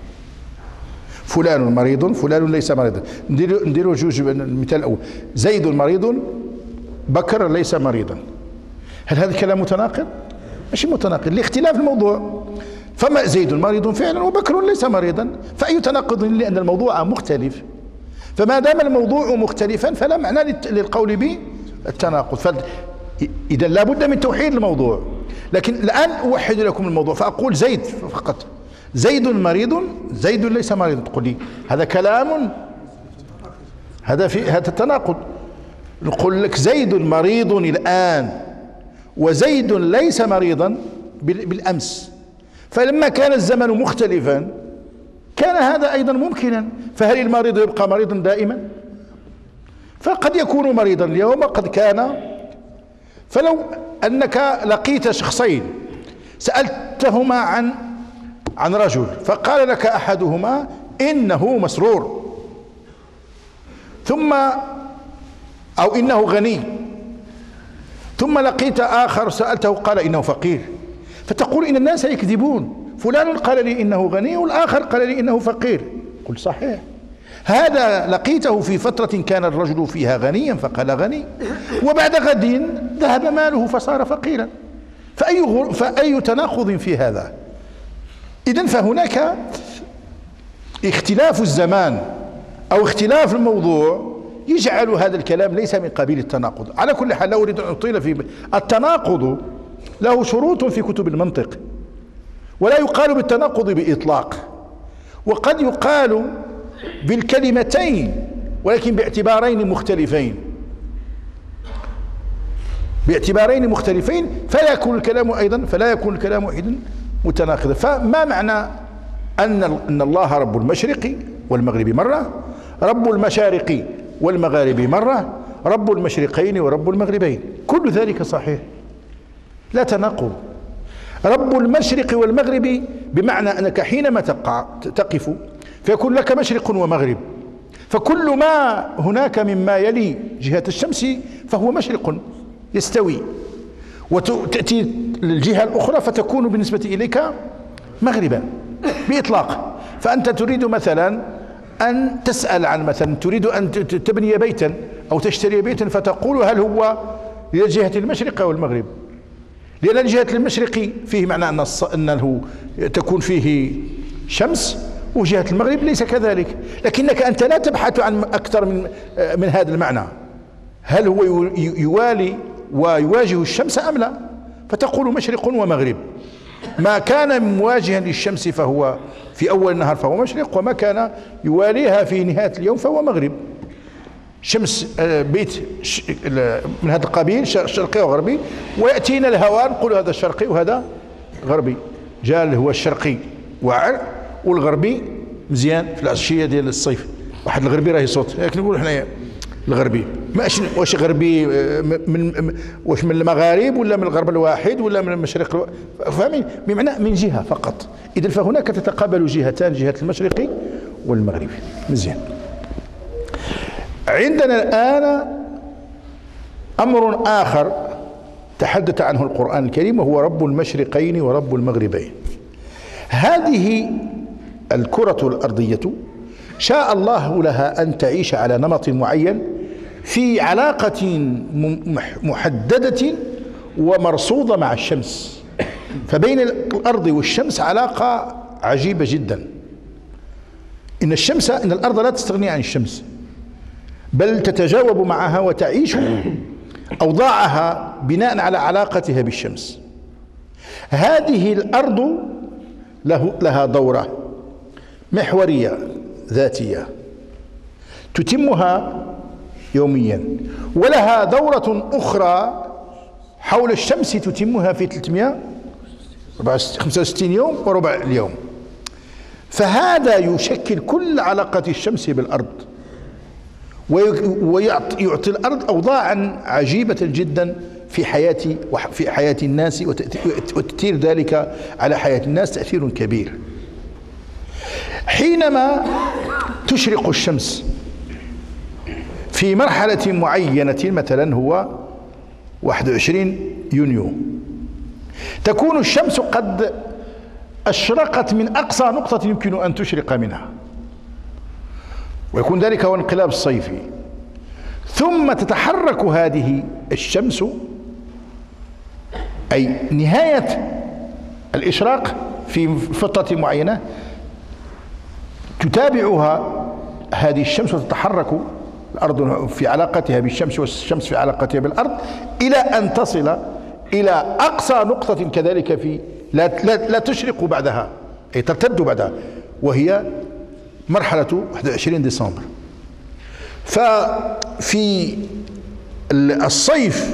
فلان مريض فلان ليس مريضا. نديروا نديروا جوج. المثال الأول زيد مريض بكر ليس مريضا. هل هذا الكلام متناقض؟ ماشي متناقض لاختلاف الموضوع. فما زيد مريض فعلا وبكر ليس مريضا، فأي تناقض؟ لأن الموضوع مختلف. فما دام الموضوع مختلفا فلا معنى للقول بالتناقض. إذا لابد من توحيد الموضوع. لكن الآن أوحد لكم الموضوع فأقول زيد فقط، زيد مريض زيد ليس مريض. تقول لي هذا كلام، هذا في هذا التناقض. نقول لك زيد مريض الآن وزيد ليس مريضا بالأمس، فلما كان الزمن مختلفا كان هذا أيضا ممكنا. فهل المريض يبقى مريضا دائما؟ فقد يكون مريضا اليوم قد كان. فلو أنك لقيت شخصين سألتهما عن عن رجل فقال لك أحدهما إنه مسرور، ثم أو إنه غني، ثم لقيت آخر سألته قال إنه فقير، فتقول إن الناس يكذبون، فلان قال لي إنه غني والآخر قال لي إنه فقير. قل صحيح، هذا لقيته في فترة كان الرجل فيها غنيا فقال غني، وبعد غد ذهب ماله فصار فقيرا. فأي, فأي تناقض في هذا؟ إذن فهناك اختلاف الزمان أو اختلاف الموضوع يجعل هذا الكلام ليس من قبيل التناقض. على كل حال لا أريد أن أطيل في التناقض، له شروط في كتب المنطق، ولا يقال بالتناقض بإطلاق، وقد يقال بالكلمتين ولكن باعتبارين مختلفين باعتبارين مختلفين فلا يكون الكلام أيضا فلا يكون الكلام أيضا متناقضا. فما معنى أن أن الله رب المشرق والمغرب مرة، رب المشارق والمغارب مرة، رب المشرقين ورب المغربين؟ كل ذلك صحيح، لا تناقض. رب المشرق والمغرب بمعنى أنك حينما تقع تقف فيكون لك مشرق ومغرب، فكل ما هناك مما يلي جهة الشمس فهو مشرق يستوي، وتأتي الجهة الأخرى فتكون بالنسبة إليك مغربا بإطلاق. فأنت تريد مثلا أن تسأل عن مثلا تريد أن تبني بيتا أو تشتري بيتا، فتقول هل هو لجهة المشرق والمغرب؟ لأن جهة المشرق فيه معنى أن أنه تكون فيه شمس، وجهة المغرب ليس كذلك. لكنك أنت لا تبحث عن أكثر من من هذا المعنى، هل هو يوالي ويواجه الشمس أم لا؟ فتقول مشرق ومغرب. ما كان مواجها للشمس فهو في أول النهار فهو مشرق، وما كان يواليها في نهاية اليوم فهو مغرب. شمس بيت من هذا القبيل شرقي وغربي، ويأتينا الهواء نقول هذا الشرقي وهذا غربي. جاء اللي هو الشرقي واعر والغربي مزيان في العشية ديال الصيف. واحد الغربي راه يصوت، لكن نقولوا حنايا الغربي ماشي واش غربي من واش من المغارب ولا من الغرب الواحد ولا من المشرق، فاهمين؟ بمعنى من جهة فقط. إذن فهناك تتقابل جهتان، جهة المشرقي والمغربي. مزيان. عندنا الآن أمر آخر تحدث عنه القرآن الكريم، وهو رب المشرقين ورب المغربين. هذه الكرة الأرضية شاء الله لها أن تعيش على نمط معين في علاقة محددة ومرصودة مع الشمس. فبين الأرض والشمس علاقة عجيبة جدا. إن الشمس إن الأرض لا تستغني عن الشمس، بل تتجاوب معها وتعيش أوضاعها بناء على علاقتها بالشمس. هذه الأرض له لها دورة محورية ذاتية تتمها يوميا، ولها دورة أخرى حول الشمس تتمها في ثلاثمائة وخمسة وستين يوم وربع اليوم. فهذا يشكل كل علاقة الشمس بالأرض، ويعطي الأرض أوضاعا عجيبة جدا في حياة في حياة الناس، وتأثير ذلك على حياة الناس تأثير كبير. حينما تشرق الشمس في مرحلة معينة، مثلا هو واحد وعشرين يونيو، تكون الشمس قد أشرقت من أقصى نقطة يمكن أن تشرق منها، ويكون ذلك هو الانقلاب الصيفي. ثم تتحرك هذه الشمس، أي نهاية الإشراق في فترة معينة تتابعها هذه الشمس وتتحرك الأرض في علاقتها بالشمس والشمس في علاقتها بالأرض، إلى أن تصل إلى أقصى نقطة كذلك في لا, لا, لا تشرق بعدها، أي ترتد بعدها، وهي مرحلة واحد وعشرين ديسمبر. ففي الصيف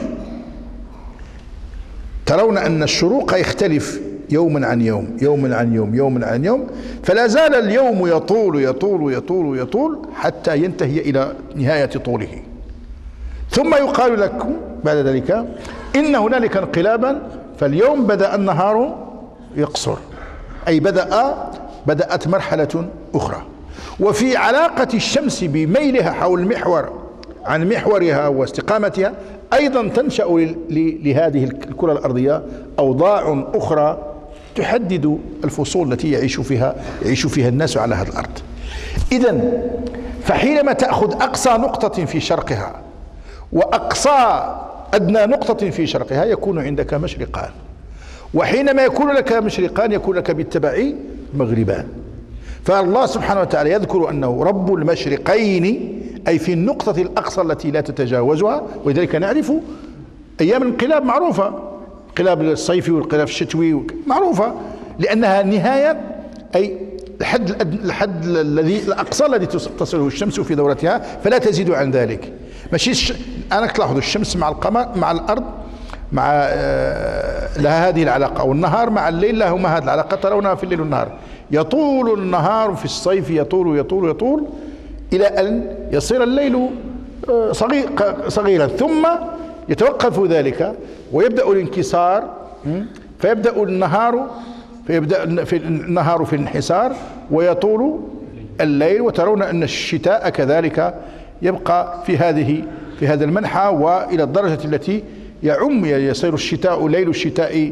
ترون أن الشروق يختلف يوما عن يوم يوما عن يوم يوما عن يوم، فلا زال اليوم يطول يطول يطول يطول حتى ينتهي إلى نهاية طوله. ثم يقال لكم بعد ذلك إن هنالك انقلابا، فاليوم بدأ النهار يقصر، أي بدأ بدأت مرحلة أخرى. وفي علاقة الشمس بميلها حول المحور عن محورها واستقامتها أيضا تنشأ لهذه الكرة الأرضية أوضاع أخرى تحدد الفصول التي يعيش فيها يعيش فيها الناس على هذه الأرض. إذن فحينما تأخذ أقصى نقطة في شرقها وأقصى أدنى نقطة في شرقها يكون عندك مشرقان، وحينما يكون لك مشرقان يكون لك بالتبع مغربان. فالله سبحانه وتعالى يذكر أنه رب المشرقين، أي في النقطة الأقصى التي لا تتجاوزها. ولذلك نعرف أيام الانقلاب معروفة، الانقلاب الصيفي والانقلاب الشتوي معروفة، لأنها نهاية أي الحد الحد الذي الأقصى الذي تصله الشمس في دورتها، فلا تزيد عن ذلك. ماشي الش... أنا تلاحظوا الشمس مع القمر مع الأرض مع آه لها هذه العلاقة، والنهار مع الليل لهما هذه العلاقة، ترونها في الليل والنهار. يطول النهار في الصيف يطول يطول يطول إلى أن يصير الليل صغير صغيرا، ثم يتوقف ذلك ويبدأ الانكسار، فيبدأ النهار فيبدأ في النهار في الانحسار ويطول الليل. وترون أن الشتاء كذلك يبقى في هذه في هذا المنحى، وإلى الدرجة التي يعم يصير الشتاء ليل الشتاء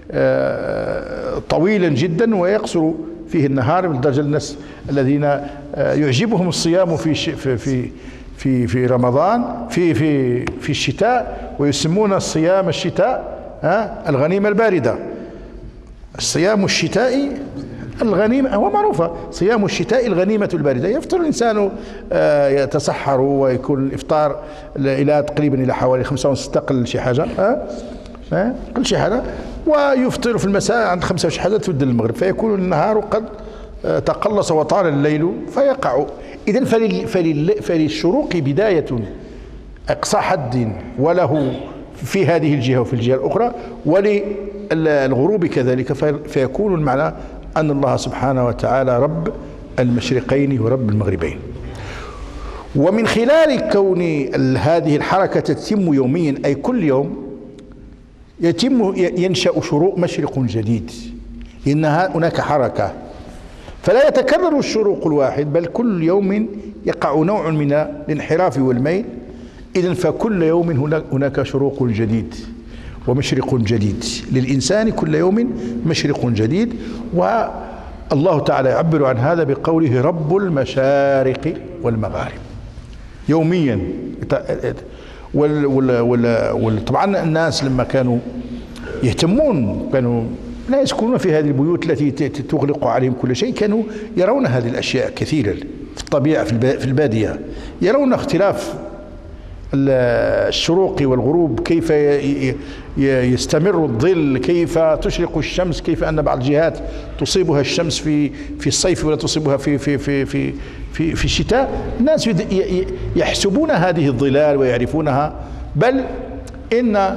طويلا جدا ويقصر فيه النهار، لدرجة الناس الذين يعجبهم الصيام في في في في رمضان في في في الشتاء، ويسمون الصيام الشتاء الغنيمة الباردة. الصيام الشتائي الغنيمة هو معروفة، صيام الشتاء الغنيمة الباردة. يفطر الإنسان يتسحر ويكون الإفطار إلى تقريبا إلى حوالي خمسة ونص قل شي حاجة ها قل شي حاجة، ويفطر في المساء عند خمسة وشي حاجة تبدل المغرب، فيكون النهار قد تقلص وطال الليل فيقع. إذن فللشروق بداية أقصى حد وله في هذه الجهة وفي الجهة الأخرى، وللغروب كذلك. فيكون المعنى أن الله سبحانه وتعالى رب المشرقين ورب المغربين. ومن خلال كون هذه الحركة تتم يوميا، أي كل يوم يتم ينشأ شروق مشرق جديد، إن هناك حركة، فلا يتكرر الشروق الواحد، بل كل يوم يقع نوع من الانحراف والميل. إذن فكل يوم هناك شروق جديد ومشرق جديد للإنسان، كل يوم مشرق جديد. والله تعالى يعبر عن هذا بقوله رب المشارق والمغارب يوميا. وطبعا الناس لما كانوا يهتمون كانوا لا يسكنون في هذه البيوت التي تغلق عليهم كل شيء، كانوا يرون هذه الأشياء كثيرا في الطبيعة في البادية، يرون اختلاف الشروق والغروب، كيف يستمر الظل، كيف تشرق الشمس، كيف أن بعض الجهات تصيبها الشمس في في الصيف ولا تصيبها في في في في في, في الشتاء. الناس يحسبون هذه الظلال ويعرفونها، بل إن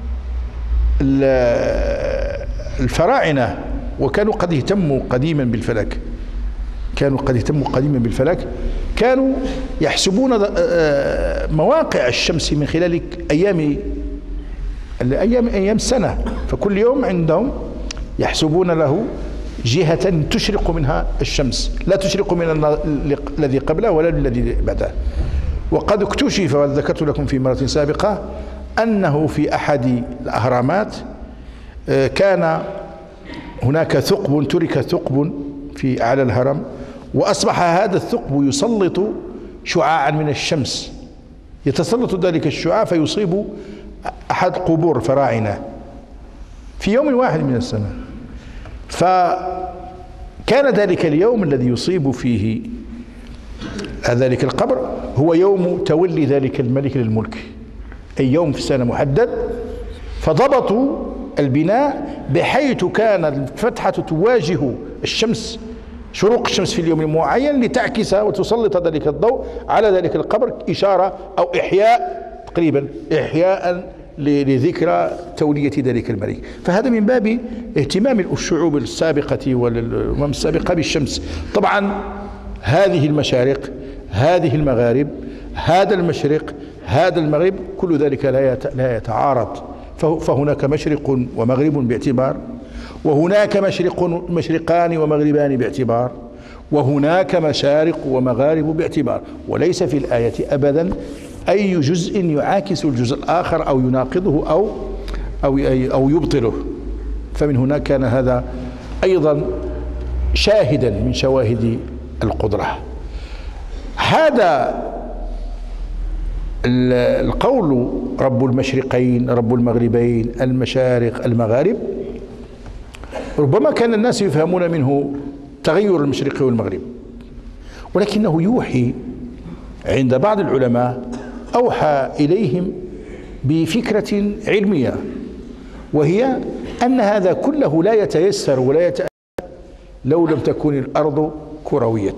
الفراعنة وكانوا قد اهتموا قديما بالفلك كانوا قد اهتموا قديما بالفلك كانوا يحسبون مواقع الشمس من خلال أيام أيام أيام السنة، فكل يوم عندهم يحسبون له جهة تشرق منها الشمس، لا تشرق من الذي قبله ولا الذي بعده. وقد اكتشف، وذكرت لكم في مرة سابقة، أنه في أحد الأهرامات كان هناك ثقب، ترك ثقب في أعلى الهرم، وأصبح هذا الثقب يسلط شعاعا من الشمس، يتسلط ذلك الشعاع فيصيب أحد قبور الفراعنة في يوم واحد من السنة. فكان ذلك اليوم الذي يصيب فيه ذلك القبر هو يوم تولي ذلك الملك للملك، أي يوم في السنة محدد، فضبطوا البناء بحيث كان الفتحة تواجه الشمس، شروق الشمس في اليوم المعين، لتعكس وتسلط ذلك الضوء على ذلك القبر، إشارة أو إحياء تقريبا إحياء لذكرى تولية ذلك الملك. فهذا من باب اهتمام الشعوب السابقة والأمم السابقة بالشمس. طبعا هذه المشارق، هذه المغارب، هذا المشرق، هذا المغرب، كل ذلك لا يتعارض، فهناك مشرق ومغرب باعتبار، وهناك مشرق مشرقان ومغربان باعتبار، وهناك مشارق ومغارب باعتبار، وليس في الآية أبدا أي جزء يعاكس الجزء الآخر أو يناقضه أو أو أو يبطله. فمن هنا كان هذا أيضا شاهدا من شواهد القدرة. هذا القول رب المشرقين رب المغربين المشارق المغارب ربما كان الناس يفهمون منه تغير المشرق والمغرب، ولكنه يوحي عند بعض العلماء، أوحى إليهم بفكرة علمية، وهي أن هذا كله لا يتيسر ولا يتأتى لو لم تكن الأرض كروية.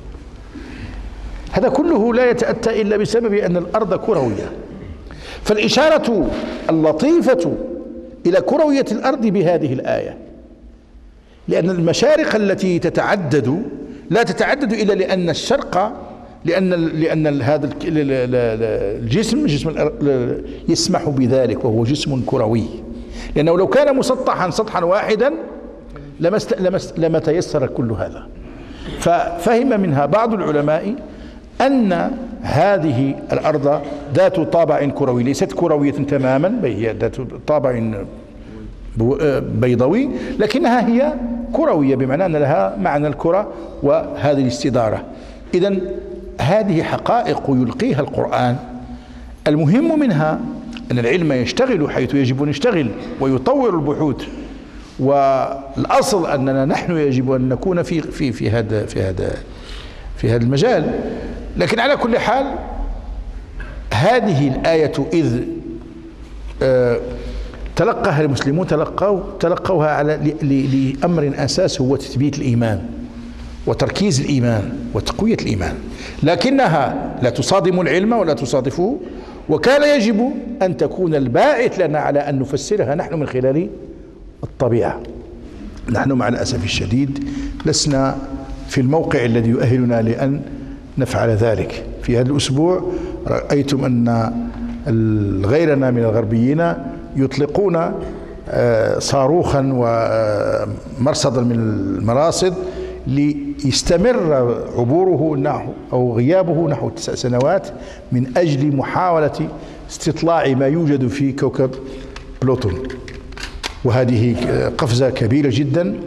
هذا كله لا يتأتى إلا بسبب أن الأرض كروية. فالإشارة اللطيفة إلى كروية الأرض بهذه الآية، لأن المشارق التي تتعدد لا تتعدد إلا لأن الشرق لأن لأن هذا الجسم جسم يسمح بذلك، وهو جسم كروي، لأنه لو كان مسطحا سطحا واحدا لما لما تيسر كل هذا. ففهم منها بعض العلماء أن هذه الأرض ذات طابع كروي، ليست كروية تماما، بل هي ذات طابع بيضوي، لكنها هي كروية بمعنى أن لها معنى الكرة وهذه الاستدارة. إذن هذه حقائق يلقيها القرآن. المهم منها أن العلم يشتغل حيث يجب أن يشتغل ويطور البحوث، والأصل أننا نحن يجب أن نكون في في في هذا في هذا في هذا المجال. لكن على كل حال هذه الآية إذ آه تلقاها المسلمون تلقوا تلقوها على لأمر أساس هو تثبيت الإيمان وتركيز الإيمان وتقوية الإيمان، لكنها لا تصادم العلم ولا تصادفه، وكان يجب أن تكون الباعث لنا على أن نفسرها نحن من خلال الطبيعة. نحن مع الأسف الشديد لسنا في الموقع الذي يؤهلنا لأن نفعل ذلك. في هذا الأسبوع رأيتم أن غيرنا من الغربيين يطلقون صاروخا ومرصدا من المراصد ليستمر عبوره نحو أو غيابه نحو تسع سنوات من أجل محاولة استطلاع ما يوجد في كوكب بلوتون، وهذه قفزة كبيرة جدا،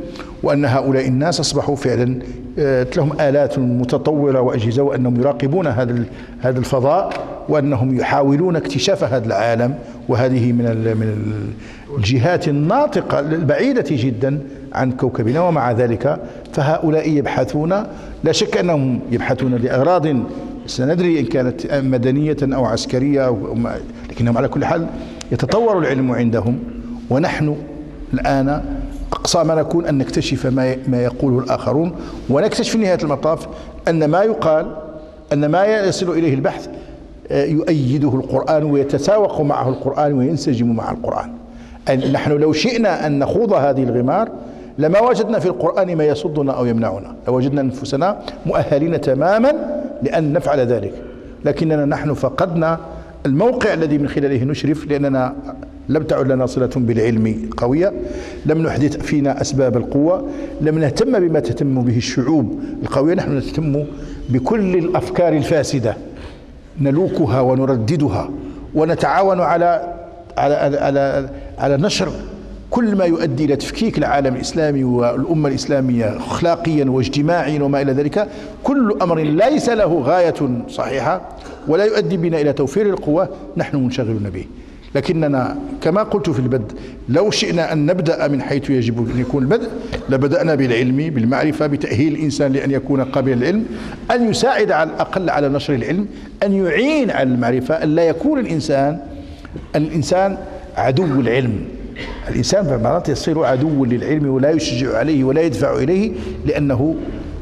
وأن هؤلاء الناس أصبحوا فعلا لهم آلات متطورة وأجهزة، وأنهم يراقبون هذا هذا الفضاء، وأنهم يحاولون اكتشاف هذا العالم، وهذه من من الجهات الناطقة البعيدة جدا عن كوكبنا. ومع ذلك فهؤلاء يبحثون، لا شك أنهم يبحثون لأغراض سندري إن كانت مدنية أو عسكرية أو، لكنهم على كل حال يتطور العلم عندهم. ونحن الآن أقصى ما نكون أن نكتشف ما ما يقوله الآخرون، ونكتشف في نهاية المطاف أن ما يقال، أن ما يصل إليه البحث يؤيده القرآن ويتساوق معه القرآن وينسجم مع القرآن. نحن لو شئنا أن نخوض هذه الغمار لما وجدنا في القرآن ما يصدنا أو يمنعنا، لوجدنا أنفسنا مؤهلين تماما لأن نفعل ذلك، لكننا نحن فقدنا الموقع الذي من خلاله نشرف، لأننا لم تعد لنا صلة بالعلم قوية، لم نحدث فينا أسباب القوة، لم نهتم بما تهتم به الشعوب القوية، نحن نهتم بكل الأفكار الفاسدة نلوكها ونرددها، ونتعاون على على على على نشر كل ما يؤدي إلى تفكيك العالم الإسلامي والأمة الإسلامية أخلاقيا واجتماعيا وما إلى ذلك. كل أمر ليس له غاية صحيحة ولا يؤدي بنا إلى توفير القوة نحن منشغلون به. لكننا كما قلت في البدء لو شئنا أن نبدأ من حيث يجب أن يكون البدء لبدأنا بالعلم، بالمعرفة، بتأهيل الإنسان لأن يكون قابلا للعلم، أن يساعد على الأقل على نشر العلم، أن يعين على المعرفة، أن لا يكون الإنسان الإنسان عدو العلم. الإنسان مرات يصير عدو للعلم ولا يشجع عليه ولا يدفع إليه، لأنه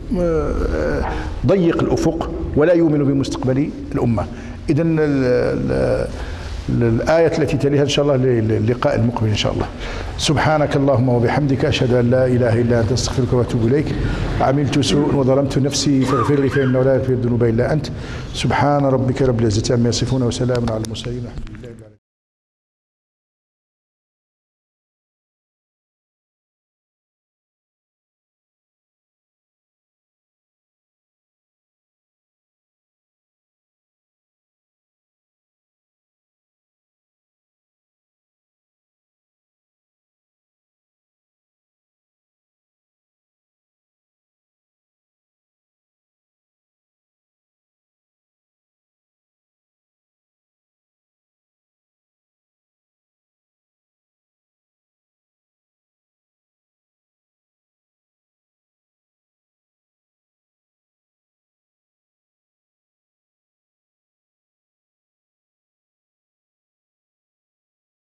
ضيق الأفق ولا يؤمن بمستقبل الأمة. إذن الآية التي تليها إن شاء الله للقاء المقبل إن شاء الله. سبحانك اللهم وبحمدك، أشهد أن لا إله إلا أنت، أستغفرك وأتوب إليك. عملت سوء وظلمت نفسي فاغفر لي فإنه لا يغفر الذنوب إلا أنت. سبحان ربك رب العزة عما يصفون وسلام على المرسلين.